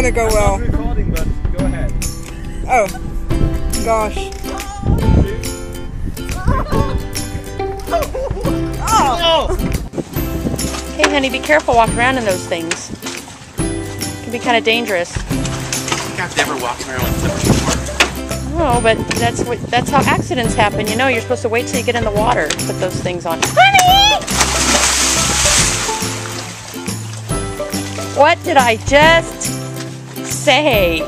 gonna go well. I'm not recording, but go ahead. Oh, gosh. Oh! Hey, honey, be careful walking around in those things. It can be kind of dangerous. I've never walked around with them before. Oh, but that's how accidents happen. You know, you're supposed to wait till you get in the water to put those things on. Honey! What did I just say?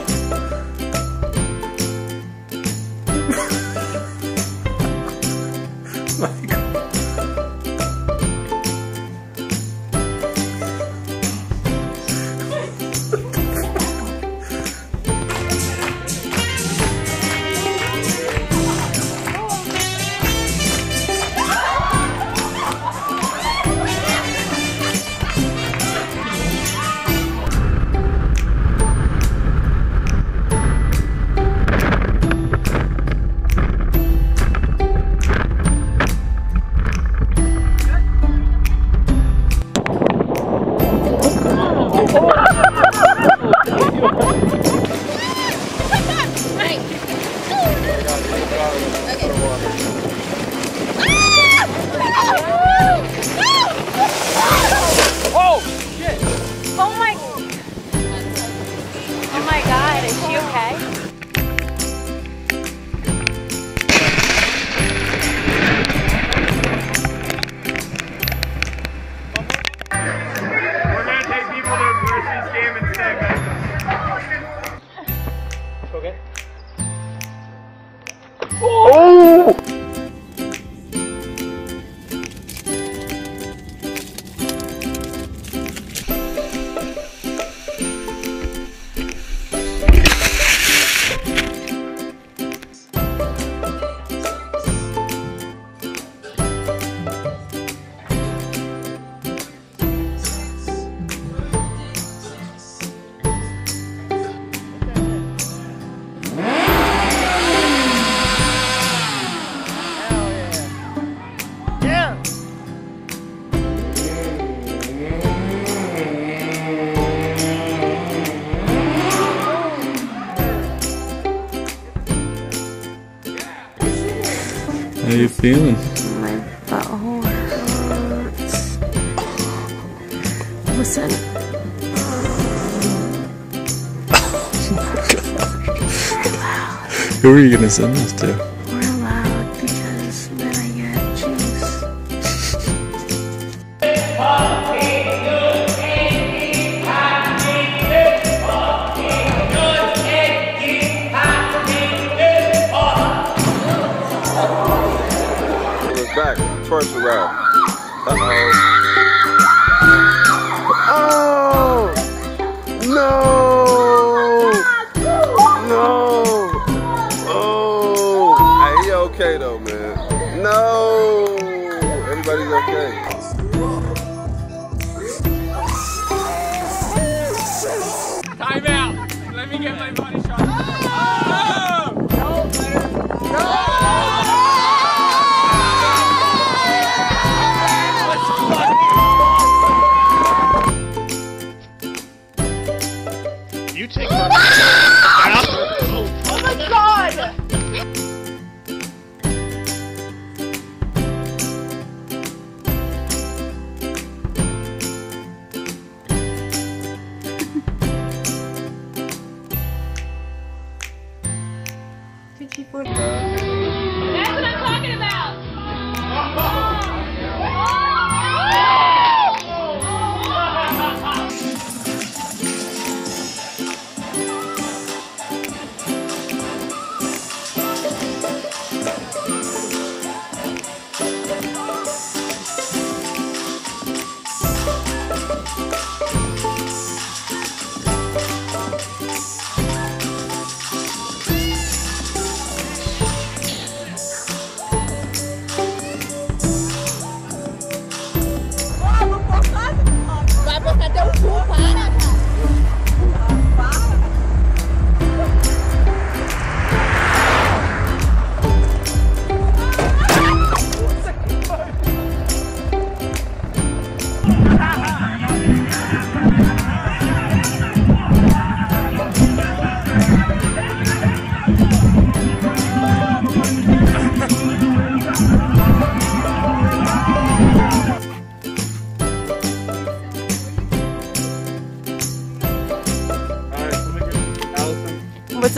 Oh my God, is she okay? We're gonna take people to a grocery stand and stay back. Okay. Oh! How you feeling? My butthole hurts. Listen. Who are you gonna send this to? We're allowed because then I get juice. Back, twice around. Uh-oh. Oh! No! No! Oh! Hey, he okay though, man. No! Everybody's okay. Time out. Let me get my body shot. Oh! No! You take that. Oh my God! Did you put That's what I'm talking about!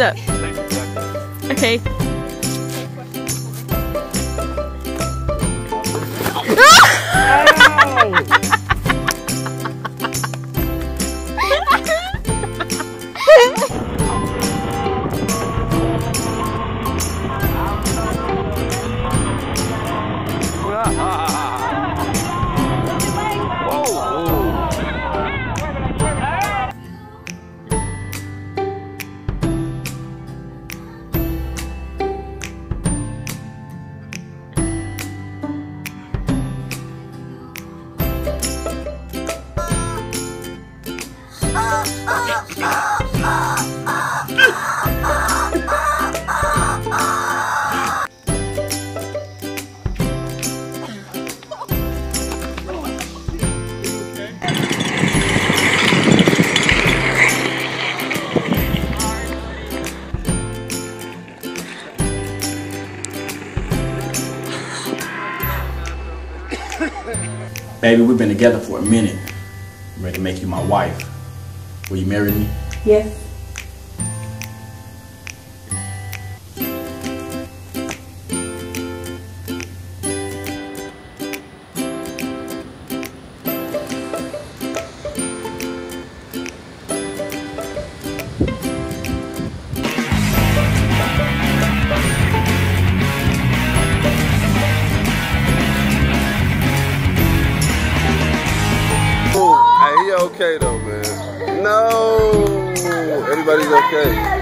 up. Okay. Baby, we've been together for a minute. I'm ready to make you my wife. Will you marry me? Yes. Hey, he okay though, man. No, everybody's okay.